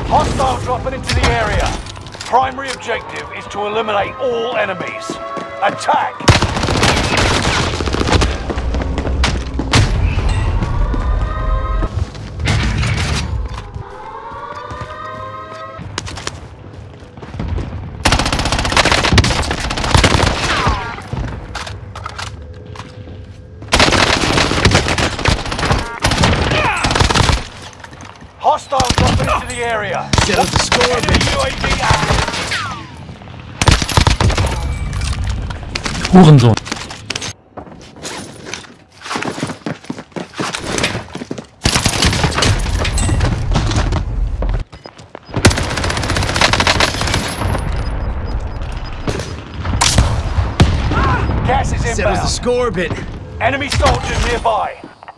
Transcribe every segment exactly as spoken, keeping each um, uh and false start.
Hostile dropping into the area. Primary objective is to eliminate all enemies. Attack! Hostile dropping into the area. Settle the score. Enemy U A V active. Hurensohn. Gas is Settles the inbound. score bit. Enemy soldiers nearby.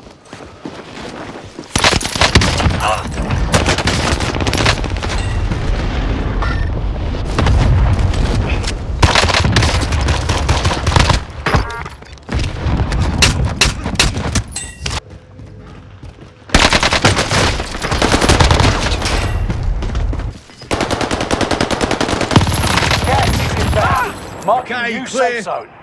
Marking Okay, new clear. safe zone.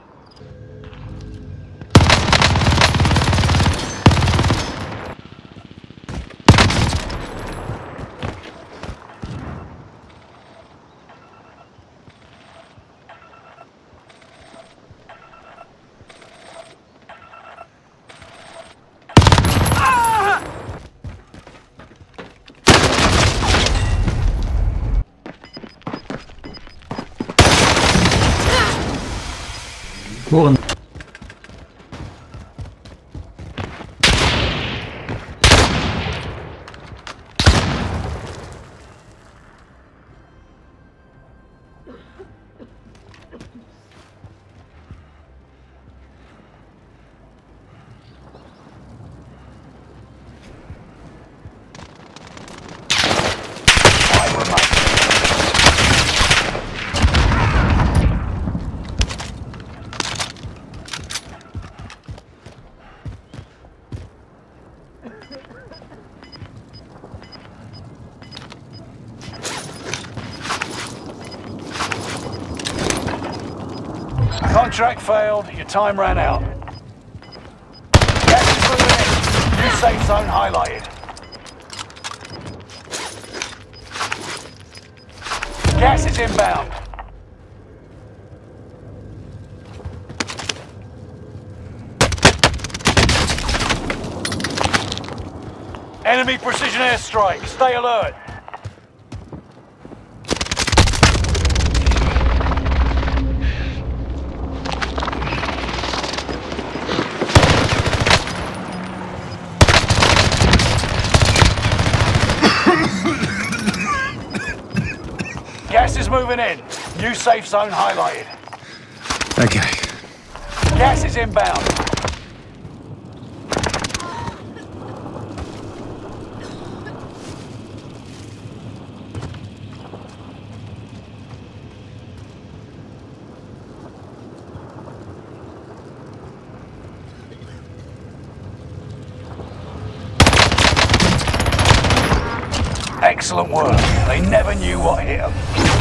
Huren. Contract failed, your time ran out. Gas is moving in. New safe zone highlighted. Gas is inbound. Enemy precision airstrike. Stay alert. Gas is moving in. New safe zone highlighted. Okay. Gas is inbound. Excellent work. They never knew what hit them.